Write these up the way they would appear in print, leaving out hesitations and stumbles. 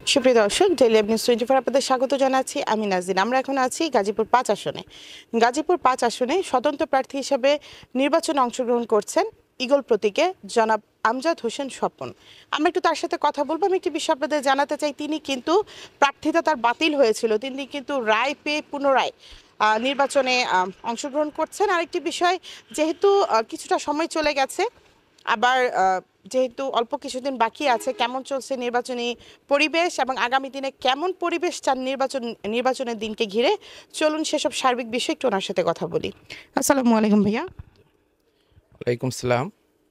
সুপ্রিয় দর্শক, daily news 24 আপনাদের স্বাগত জানাচ্ছি। আমি নাজরিন। আমরা এখন আছি গাজীপুর ৫ আসনে। গাজীপুর ৫ আসনে স্বতন্ত্র প্রার্থী হিসেবে নির্বাচনে অংশগ্রহণ করছেন ঈগল প্রতীকে জনাব আমজাদ হোসেন স্বপন। আমরা একটু তার সাথে কথা বলবো। আমি একটি বিষয় আপনাদের জানাতে চাই, তিনি কিন্তু প্রার্থিতা তার বাতিল হয়েছিল, তিনি কিন্তু রায় পেয়ে পুনরায় নির্বাচনে অংশগ্রহণ করছেন। আরেকটি বিষয়, যেহেতু কিছুটা সময় চলে গেছে, আবার যেহেতু অল্প কিছুদিন বাকি আছে, কেমন চলছে নির্বাচনী পরিবেশ এবং আগামী দিনে কেমন পরিবেশ চান নির্বাচনের দিনকে ঘিরে, চলুন সেসব সার্বিক বিষয় একটু ওনার সাথে কথা বলি। আসসালামু আলাইকুম ভাইয়া। ওয়ালাইকুম সালাম।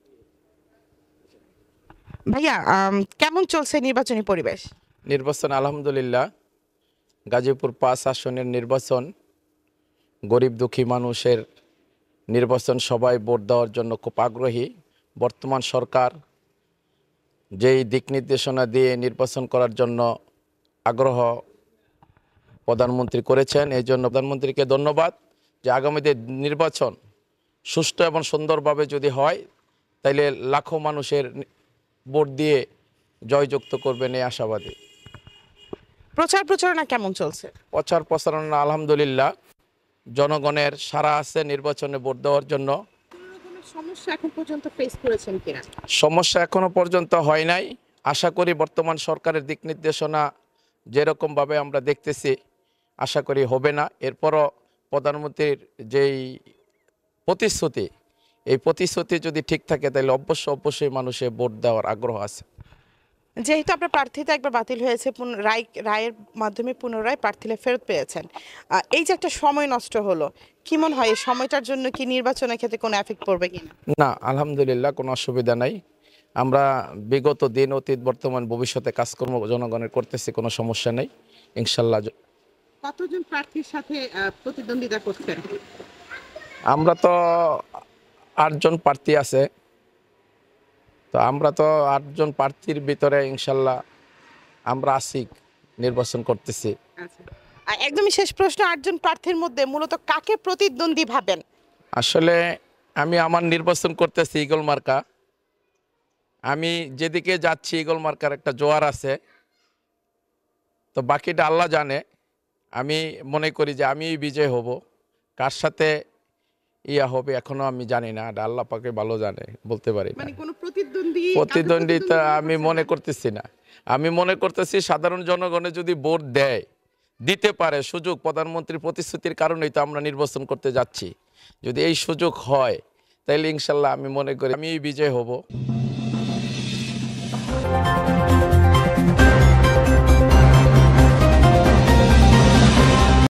ভাইয়া, কেমন চলছে নির্বাচনী পরিবেশ? নির্বাচন আলহামদুলিল্লাহ। গাজীপুর ৫ আসনের নির্বাচন গরিব দুঃখী মানুষের নির্বাচন, সবাই ভোট দেওয়ার জন্য খুব আগ্রহী। বর্তমান সরকার যেই দিক নির্দেশনা দিয়ে নির্বাচন করার জন্য আগ্রহ প্রধানমন্ত্রী করেছেন, এই জন্য প্রধানমন্ত্রীকে ধন্যবাদ যে আগামীতে নির্বাচন সুষ্ঠু এবং সুন্দরভাবে যদি হয় তাইলে লাখো মানুষের ভোট দিয়ে জয়যুক্ত করবেন এই আশাবাদী। প্রচার প্রচারণা কেমন চলছে? প্রচার প্রচারণা আলহামদুলিল্লাহ, জনগণের সাড়া আছে নির্বাচনে ভোট দেওয়ার জন্য। সমস্যা এখন পর্যন্ত ফেস করেছেন কিনা? সমস্যা এখনো পর্যন্ত হয় নাই। আশা করি বর্তমান সরকারের দিক নির্দেশনা যেরকমভাবে আমরা দেখতেছি, আশা করি হবে না। এরপরও প্রধানমন্ত্রীর যেই প্রতিশ্রুতি, এই প্রতিশ্রুতি যদি ঠিক থাকে তাহলে অবশ্যই মানুষের ভোট দেওয়ার আগ্রহ আছে। যেহেতু আপনার প্রার্থিতা একবার বাতিল হয়েছে, রায়ের মাধ্যমে পুনরায় প্রার্থীরা ফেরত পেয়েছেন, এই যে একটা সময় নষ্ট হলো, কি মনে হয় এই সময়টার জন্য কি নির্বাচনের ক্ষেত্রে কোনো এফেক্ট পড়বে কিনা? না, আলহামদুলিল্লাহ কোনো অসুবিধা নাই। আমরা বিগত দিন, অতীত, বর্তমান, ভবিষ্যতে কাজকর্ম জনগণের করতেছি, কোনো সমস্যা নেই ইনশাল্লাহ। কতজন প্রার্থীর সাথে প্রতিদ্বন্দ্বিতা করছেন? আমরা তো ৮ জন প্রার্থী আছে, তো আমরা তো ৮ জন প্রার্থীর ভিতরে ইনশাল্লাহ আমরা আছি, নির্বাচন করতেছি। আচ্ছা, আর একদমই শেষ প্রশ্ন, ৮ জন প্রার্থীর মধ্যে মূলত কাকে প্রতিদ্বন্দ্বী ভাবেন? আসলে আমি আমার নির্বাচন করতেছি ঈগল মার্কা। আমি যেদিকে যাচ্ছি ঈগল মার্কার একটা জোয়ার আছে, তো বাকিটা আল্লাহ জানে। আমি মনে করি যে আমি বিজয় হব। কার সাথে ইয়া হবে এখনো আমি জানি না, এটা আল্লাহ পাকে ভালো জানে, বলতে পারি না। মানে কোনো প্রতিদ্বন্দ্বিতা আমি মনে করতেছি না। আমি মনে করতেছি সাধারণ জনগণে যদি ভোট দিতে পারে সুযোগ, প্রধানমন্ত্রীর প্রতিশ্রুতির কারণেই তো আমরা নির্বাচন করতে যাচ্ছি। যদি এই সুযোগ হয় তাহলে ইনশাল্লাহ আমি মনে করি আমি বিজয় হব।